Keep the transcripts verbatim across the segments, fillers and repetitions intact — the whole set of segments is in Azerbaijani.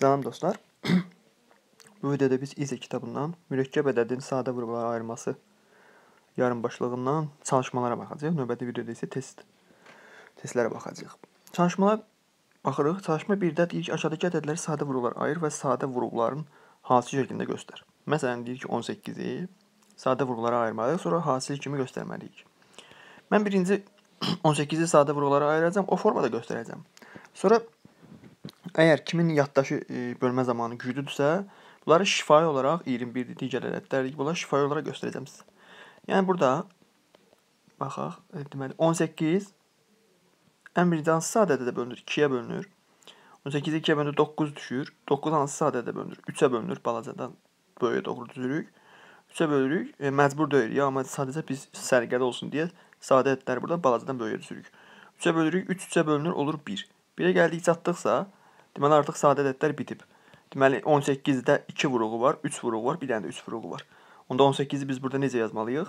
Salam dostlar. Bu videoda biz İzə kitabından mürəkkəb ədədin sadə vurğulara ayırması yarım başlığından çalışmalara baxacağıq. Növbəti videoda isə test testlərə baxacağıq. Çalışmalara baxırıq. Çalışma birdə deyir ki, aşağıdakı ədədləri sadə vurğulara ayır və sadə vurğuların hasil şəklində göstər. Məsələn, deyir ki, on səkkizi sadə vurğulara ayırmalıyıq, sonra hasil kimi göstərməliyik. Mən birinci on səkkizi sadə vurğulara ayıracağam, o formada göstərəcəm. Sonra əgər kimin yaddaşı e, bölmə zamanı güclüdürsə, bunları şifahi olaraq iyirmi birdir, digər ədədlərdir. Bunları şifahi olaraq göstərəcəm sizə. Yəni burada baxaq, e, deməli on səkkiz ən birinci hansı sadə ədədə bölünür? ikiyə bölünür. on səkkizi ikiyə bölünür, doqquz düşür. doqquz hansı sadə ədədə bölünür? üçə bölünür. Balacadan böyüyə doğru düzürük. üçə bölürük. E, məcbur deyirik, amma sadəcə biz sərgəli olsun deyə sadə ədədləri burada balacadan böyüyə düzürük. üçə bölürük, üç üçə bölünür, olur bir. birə gəldik çatdıqsa, deməli artıq sadə ədədlər bitib. Deməli on səkkizdə iki vuruğu var, üç vuruğu var, bir dənə də üç vuruğu var. Onda on səkkizi biz burada necə yazmalıyıq?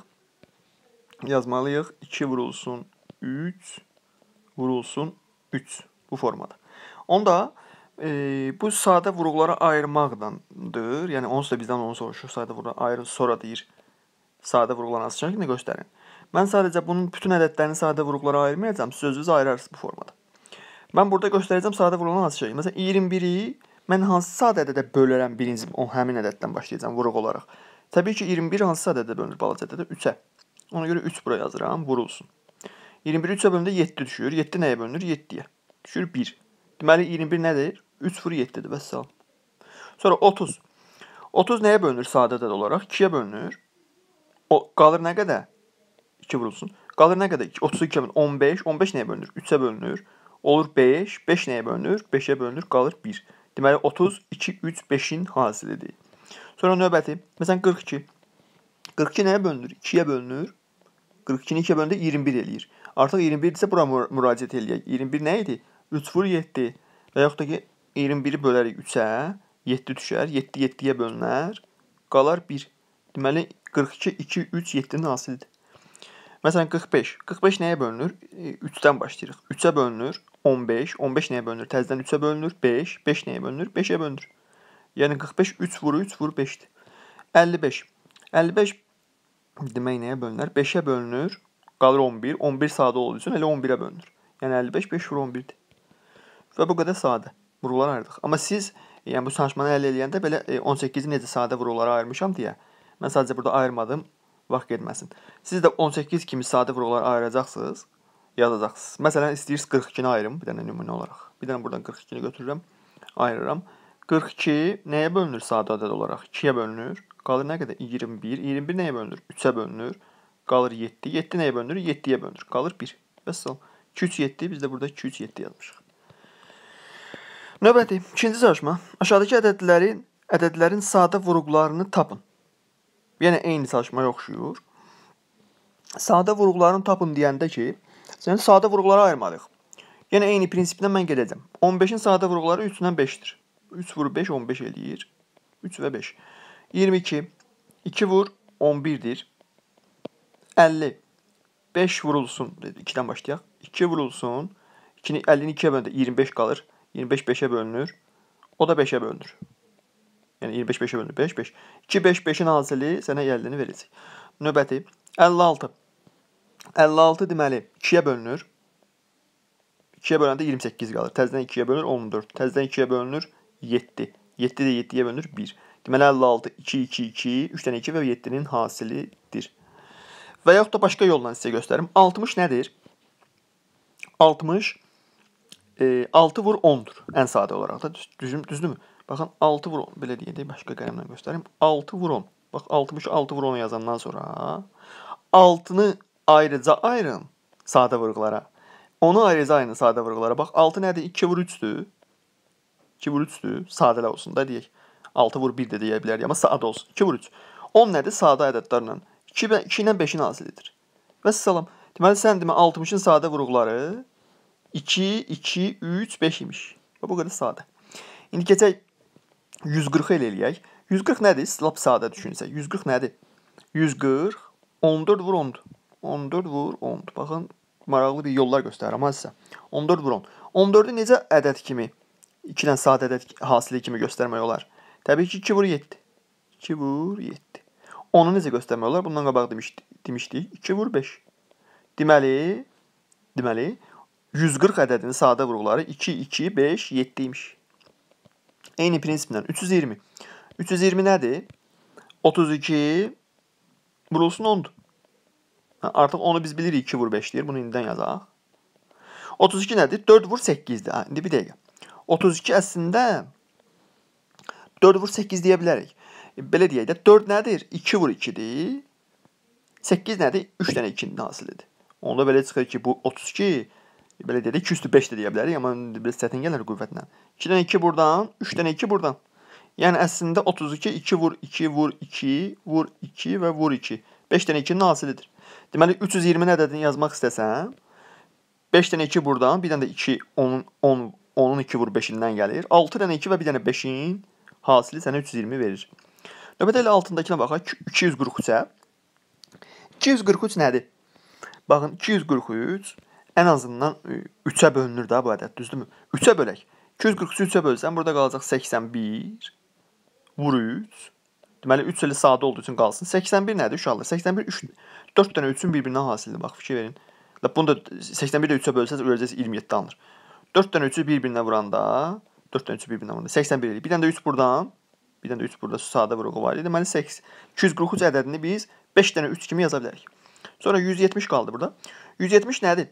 Yazmalıyıq iki vurulsun üç, vurulsun üç bu formada. Onda e, bu sadə vuruqlara ayırmaqdandır. Yəni onsuz da bizdən onu soruşur, sadə vuruqlara ayırın, sonra deyir sadə vuruqların hansı şəklində göstərin. Mən sadəcə bunun bütün ədədlərini sadə vuruqlara ayırmayacağam, siz özünüz ayırarsınız bu formada. Mən burada göstərəcəm sadə vuruqların hansı şəkli. Məsələn, iyirmi biri mən hansı sadə ədədə bölərəm birinci o həmin ədəddən başlayacağam vuruq olaraq. Təbii ki, iyirmi bir hansı sadə ədədə bölünür balaca ədədə? üçə. Ona görə üç bura yazıram, vurulsun. iyirmi biri üçə bölündə yeddi düşür. yeddi nəyə bölünür? yeddiyə. Düşür bir. Deməli iyirmi bir nədir? üç vur yeddidir. Vəssalam. Sonra otuz. otuz nəyə bölünür sadə ədəd olaraq? ikiyə bölünür. O qalır nə qədər? iki vurulsun. Qalır nə qədər? otuzu ikiyə bölünür. on beş. on beş nəyə bölünür? üçə bölünür. Olur beş. beş nəyə bölünür? beşə bölünür. Qalır bir. Deməli otuz, iki, üç, beşin hasilidir. Sonra növbəti. Məsələn qırx iki. qırx iki nəyə bölünür? ikiyə bölünür. qırx ikini ikiyə bölündə iyirmi bir eləyir. Artıq iyirmi bir isə bura müraciət eləyək. iyirmi bir nə idi? üç vur yeddi. Və yaxud da ki iyirmi biri bölərik üçə. yeddi düşər. yeddi yeddiyə bölünər. Qalar bir. Deməli qırx iki, iki, üç, yeddinin hasilidir. Məsələn qırx beş. qırx beş nəyə bölünür? üçdən başlayırıq. üçə bölünür. on beş. on beş nəyə bölünür? Təzədən üçə bölünür. beş. beş nəyə bölünür? beşə bölünür. Yəni qırx beş üç vur üç vur beşdir. əlli beş. əlli beş demək nəyə bölünür? beşə bölünür. Qalır on bir. on bir sadə olduğu üçün elə on birə bölünür. Yəni əlli beş beş vur on birdir. Və bu qədər sadə vuruqlar ayırdıq. Amma siz yəni bu çalışmanı əldə edəndə belə on səkkizi necə sadə vuruqlara ayırmışam deyə mən sadəcə burada ayırmadım. Vaxt getməsin. Siz də on səkkiz kimi sadə vuruqları ayıracaqsınız, yazacaqsınız. Məsələn, istəyirsiniz qırx ikini ayırım, bir dənə nümunə olaraq. Bir dənə buradan qırx ikini götürürəm, ayırıram. qırx iki nəyə bölünür sadə ədəd olaraq? ikiyə bölünür. Qalır nə qədər? iyirmi bir. iyirmi bir nəyə bölünür? üçə bölünür. Qalır yeddi. yeddi nəyə bölünür? yeddiyə bölünür. Qalır bir. Vəssalam. iki üç yeddi, biz də burada iki üç yeddi yazmışıq. Növbəti, ikinci çalışma. Aşağıdakı ədədlərin, ədədlərin sadə vuruqlarını tapın. Yəni eyni çalışmaya oxşuyur. Sadə vuruqlarını tapın deyəndə ki, sən sadə vuruqlara ayırmalıyıq. Yəni eyni prinsipdən mən gedəcəm. on beşin sadə vuruqları üçdən beşdir. üç vur beş on beş eləyir. üç və beş. iyirmi iki. iki vur on birdir. əlli. beş vurulsun. ikidən başlayaq. iki vurulsun. əllini ikiyə bölündə iyirmi beş qalır. iyirmi beş beşə bölünür. O da beşə bölünür. Yəni iyirmi beş beşə bölünür. beş beş. iki beş beşin hasili sənə əllini verəcək. Növbəti. əlli altı. əlli altı deməli ikiyə bölünür. ikiyə böləndə iyirmi səkkiz qalır. Təzədən ikiyə bölünür on dörd. Təzədən ikiyə bölünür yeddi. yeddi də yeddiyə bölünür bir. Deməli əlli altı iki iki iki, üç dənə iki və yeddinin hasilidir. Və yaxud da başqa yolla sizə göstərim. altmış nədir? altmış e, altı vur ondur. Ən sadə olaraq da düzüm düzdürmü? Baxın altı vur on. Belə deyək, başqa qələmlə göstərim. altı vur on. Bax altmışı altı vur onu yazandan sonra altını ayrıca ayırın sadə vuruqlara. Onu ayrıca ayırın sadə vuruqlara. Bax altı nədir? iki vur üçdür. iki vur üçdür. Sadələ olsun da deyək. altı vur bir də deyə bilərik, amma sadə olsun. iki vur üç. on nədir? Sadə ədədlərlə. iki ilə beşin hasilidir. Vəssalam. Deməli sən demə altmışın sadə vuruqları iki, iki, üç, beş imiş. Bu qədər sadə. İndi keçək yüz qırxı elə eləyək. yüz qırx nədir? Lap sadə düşünsək. yüz qırx nədir? yüz qırx on dörd vur ondur. on dörd vur ondur. Baxın, maraqlı bir yollar göstərirəm sizə. on dörd vur on. on dördü necə ədəd kimi ikidən sadə ədəd hasili kimi göstərmək olar. Təbii ki, iki vur yeddi. iki vur yeddi. Onu necə göstərmək olar? Bundan qabaq demişdik. demişdik. iki vur beş. Deməli, deməli yüz qırx ədədinin sadə vurğuları iki, iki, beş, yeddi imiş. Eyni prinsiplə üç yüz iyirmi. üç yüz iyirmi nədir? otuz iki vurulsun ondur. Artıq onu biz bilirik iki vur beş deyir. Bunu indidən yazaq. otuz iki nədir? dörd vur səkkizdir. Ha, indi bir dəqiqə. otuz iki əslində dörd vur səkkiz deyə bilərik. Belə deyək də dörd nədir? iki vur ikidir. səkkiz nədir? üç dənə ikinin hasilidir. Onda belə çıxır ki, bu otuz iki belə deyək də iki üstü beş də deyə bilərik. Amma biraz çətin gəlir qüvvətlə. iki dənə iki buradan, üç dənə iki buradan. Yəni əslində otuz iki, iki vur iki, vur iki, vur iki və vur iki. beş dənə ikinin hasilidir. Deməli, üç yüz iyirmi ədədini yazmaq istəsəm, beş dənə iki buradan, bir dənə də iki, on, on, onun iki vur beşindən gəlir. altı dənə iki və bir dənə beşin hasili sənə üç yüz iyirmi verir. Növbədə elə altındakına baxaq, iki yüz qırx üçə. iki yüz qırx üç nədir? Baxın, iki yüz qırx üç ən azından üçə bölünür də bu ədəd, düzdürmü? üçə bölək. iki yüz qırx üçü üçə bölsən, burada qalacaq səksən bir, vur üç. Deməli, üç ilə sadə olduğu üçün qalsın. səksən bir nədir uşaqlar? səksən bir, üç, dörd dənə üçün bir-birindən hasildir. Bax, fikir verin. Bunu da səksən bir də üçə bölsəz, öləcəksiniz iyirmi yeddi alınır. dörd dənə üçü bir-birinə vuranda, dörd dənə üçü bir-birinə vuranda səksən bir eləyir. Bir dənə də üç buradan, bir dənə də üç burada sadə vurğu var. Deməli, iki yüz qırx üç ədədini biz beş dənə üç kimi yaza bilərik. Sonra yüz yetmiş qaldı burada. yüz yetmiş nədir?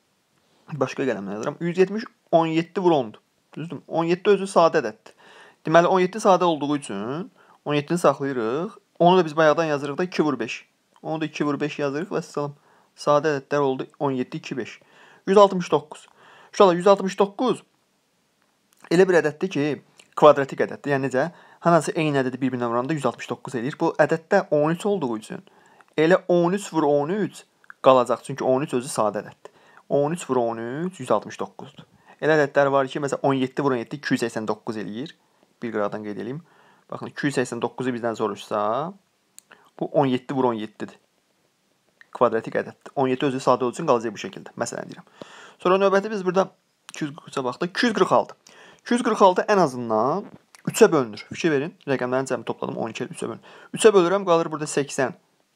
Başqa qələmlə yazıram. yüz yetmiş on yeddi vur ondur. Düzdür? on yeddi özü sadə ədəddir. Deməli, on yeddi sadə olduğu üçün on yeddini saxlayırıq. Onu da biz bayaqdan yazırıq da iki vur beş. Onu da iki vur beş yazırıq və salam. Sadə ədədlər oldu on yeddi, iki, beş. yüz altmış doqquz. Uşaqlar, yüz altmış doqquz elə bir ədəddir ki, kvadratik ədəddir. Yəni necə? Hansı eyni ədədi bir-birinə vuranda yüz altmış doqquz eləyir. Bu ədəddə on üç olduğu üçün elə on üç vur on üç qalacaq. Çünki on üç özü sadə ədəddir. on üç vur on üç yüz altmış doqquzdur. Elə ədədlər var ki, məsələn on yeddi vur on yeddi iki yüz səksən doqquz eləyir. Bir qıradan qeyd edeyim. Baxın, iki yüz səksən doqquzu bizdən soruşsa, bu on yeddi vur on yeddidir. Kvadratik ədəddir. on yeddi özü sadə olduğu üçün qalacaq bu şəkildə. Məsələn deyirəm. Sonra növbəti biz burada iki yüz qırx üçə baxdıq. iki yüz qırx altı. iki yüz qırx altı ən azından üçə bölünür. Fikir verin. Rəqəmlərin cəmi topladım. on iki üçə bölünür. üçə bölürəm, qalır burada səksən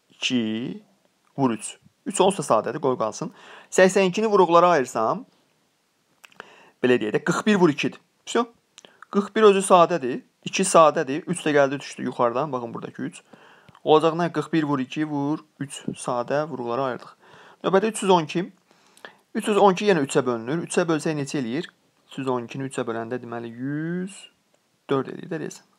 iki vur üç. üç onsuz da sadədir, qoy qalsın. səksən ikini vuruqlara ayırsam, belə deyək də qırx bir vur ikidir. Всё. qırx bir özü sadədir. iki sadədir. üç də gəldi düşdü yuxarıdan. Baxın buradakı üç. Olacaq nə? qırx bir vur iki vur üç. Sadə vuruqlara ayırdıq. Növbədə üç yüz on iki. üç yüz on iki yenə üçə bölünür. üçə bölsək neçə eləyir? üç yüz on ikini üçə böləndə deməli yüz dörd eləyir də deyəsən.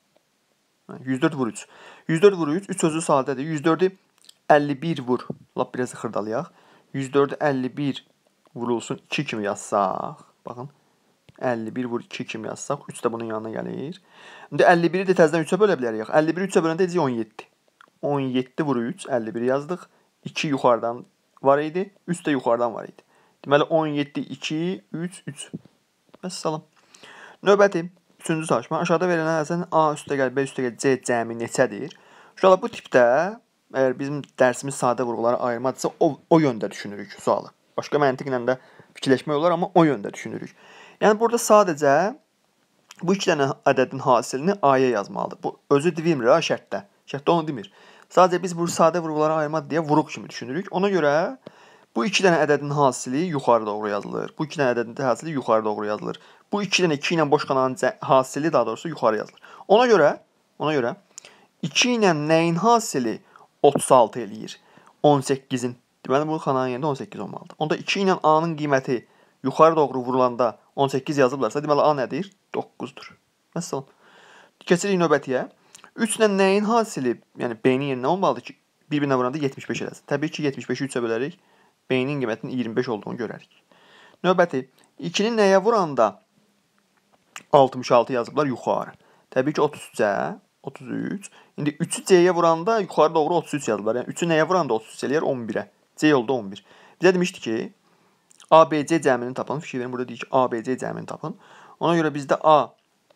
yüz dörd vur üç. yüz dörd vur üç. üç sözü sadədir. yüz dördü əlli bir vur. Lap biraz xırdalayaq. yüz dördü əlli bir vurulsun iki kimi yazsaq. Baxın. əlli bir vur iki kimi yazsaq. üç də bunun yanına gəlir. İndi əlli biri də təzədən üçə bölə bilərik. əlli biri üçə böləndə edəcək on yeddi. on yeddi vur üç. əlli biri yazdıq. iki yuxarıdan var idi. üç də yuxarıdan var idi. Deməli on yeddi, iki, üç, üç. Vəssalam. Növbəti üçüncü çalışma. Aşağıda verilən əsasən A üstə gəl, B üstə gəl, C cəmi neçədir? Uşaqlar, bu tipdə əgər bizim dərsimiz sadə vurğuları ayırmadırsa, o, o yöndə düşünürük sualı. Başqa məntiqlə də fikirləşmək olar, amma o yöndə düşünürük. Yəni, burada sadəcə bu iki dənə ədədin hasilini A-ya yazmalıdır. Bu, özü demir ha, şərtdə. Şərtdə onu demir. Sadəcə biz bu sadə vurğuları ayırmadı deyə vuruq kimi düşünürük. Ona görə bu iki dənə ədədin hasili yuxarı doğru yazılır. Bu iki dənə ədədin hasili yuxarı doğru yazılır. Bu iki dənə iki ilə boş qalan hasili daha doğrusu yuxarı yazılır. Ona görə, ona görə iki ilə nəyin hasili otuz altı eləyir? on səkkizin. Deməli, bu xananın yerində on səkkiz olmalıdır. Onda iki ilə A-nın qiyməti yuxarı doğru vurulanda on səkkiz yazıblarsa, deməli A nədir? doqquzdur. Məsələn, keçirik növbətiyə. üç ilə nəyin hasili, yəni B-nin yerinə olmalıdır ki, bir-birinə vuranda yetmiş beş eləsin. Təbii ki, yetmiş beşi üçə bölərik. B-nin qiymətinin iyirmi beş olduğunu görərik. Növbəti, ikinin nəyə vuranda altmış altı yazıblar yuxarı. Təbii ki, otuz üçə, otuz üç. İndi üçü C-yə vuranda yuxarı doğru otuz üç yazıblar. Yəni üçü nəyə vuranda otuz üç eləyər? on birə. C yolda on bir. Bizə demişdi ki, A B C cəmini tapın. Fikir verin, burada deyir ki, A B C cəmini tapın. Ona görə bizdə A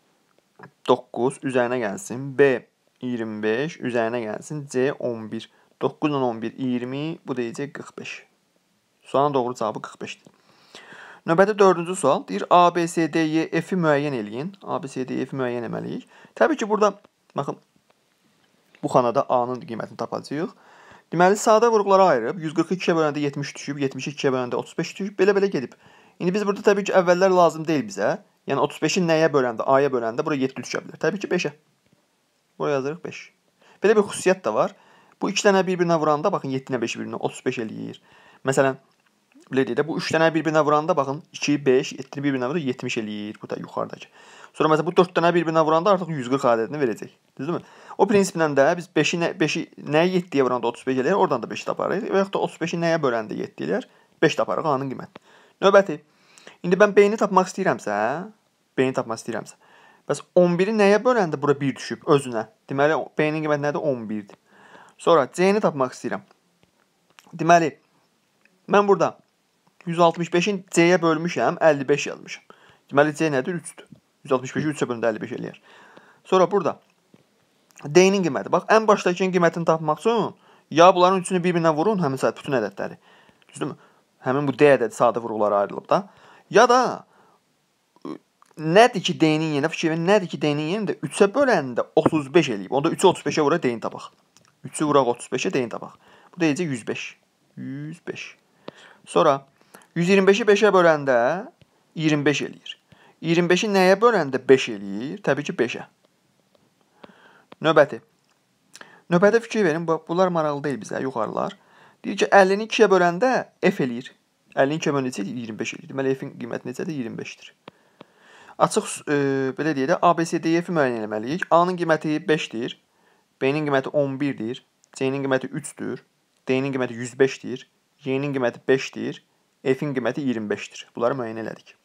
doqquz üzərinə gəlsin. B iyirmi beş üzərinə gəlsin. C on bir. doqquz ilə on bir, iyirmi. Bu deyəcək qırx beş. Sualın doğru cavabı qırx beşdir. Növbəti dördüncü sual deyir A, B, C, D, E, F-i müəyyən eləyin. A, B, C, D, F-i müəyyən etməliyik. Təbii ki, burada baxın bu xanada A-nın qiymətini tapacağıq. Deməli, sadə vurğulara ayırıb yüz qırx ikiyə böləndə yetmiş düşüb, yetmiş ikiyə böləndə otuz beş düşüb, belə-belə gedib. İndi biz burada təbii ki, əvvəllər lazım deyil bizə. Yəni otuz beşi nəyə böləndə, A-ya böləndə bura yeddi düşə bilər. Təbii ki, beşə. Buraya yazırıq beş. Belə bir xüsusiyyət də var. Bu iki dənə bir-birinə vuranda baxın yeddinə beşi bir-birinə otuz beş eləyir. Məsələn, belə deyək də bu üç dənə bir-birinə vuranda baxın iki, beş, yeddini bir-birinə vurur yetmiş eləyir bu da yuxarıdakı. Sonra məsələn bu dörd dənə bir-birinə vuranda artıq yüz qırx ədədini verəcək. Düzdürmü? O prinsiplə də biz beşi nə beşi nəyə yeddiyə vuranda otuz beş eləyir, oradan da beş taparıq. Və yaxud da otuz beşi nəyə böləndə yeddi eləyir, beş taparıq A-nın qiyməti. Növbəti. İndi mən B-ni tapmaq istəyirəmsə, B-ni tapmaq istəyirəmsə. Bəs on biri nəyə böləndə bura bir düşüb özünə? Deməli B-nin qiyməti nədir? on birdir. Sonra C-ni tapmaq istəyirəm. Deməli mən burada yüz altmış beşin C-yə bölmüşəm, əlli beş yazmışam. Deməli C nədir? üçdür. yüz altmış beşi üçə bölündə əlli beş eləyir. Sonra burada D-nin qiyməti. Bax, ən başdakının qiymətini tapmaq üçün ya bunların üçünü bir-birinə vurun, həmin saat bütün ədədləri. Düzdürmü? Həmin bu D ədədi sadə vurğulara ayrılıb da. Ya da nədir ki D-nin yerinə fikir verin, nədir ki D-nin yerində üçə böləndə otuz beş eləyib. Onda üçü otuz beşə vuraq D-ni tapaq. üçü vuraq otuz beşə D-ni tapaq. Bu da deyəcək yüz beş. yüz beş. Sonra yüz iyirmi beşi beşə böləndə iyirmi beş eləyir. iyirmi beşi nəyə böləndə beş eləyir? Təbii ki beşə. Növbəti. Növbəti fikir verin, bunlar maraqlı deyil bizə, yuxarılar. Deyir ki əllini ikiyə böləndə F eləyir. əllini ikiyə böləndə iyirmi beş eləyir. Deməli F-in qiyməti necədir? iyirmi beşdir. Açıq e, belə deyək də A, B, C, D, F-i müəyyən etməliyik. A-nın qiyməti beşdir. B-nin qiyməti on birdir. C-nin qiyməti üçdür. D-nin qiyməti yüz beşdir. Y-nin qiyməti beşdir. F-in qiyməti iyirmi beşdir. Bunları müəyyən elədik.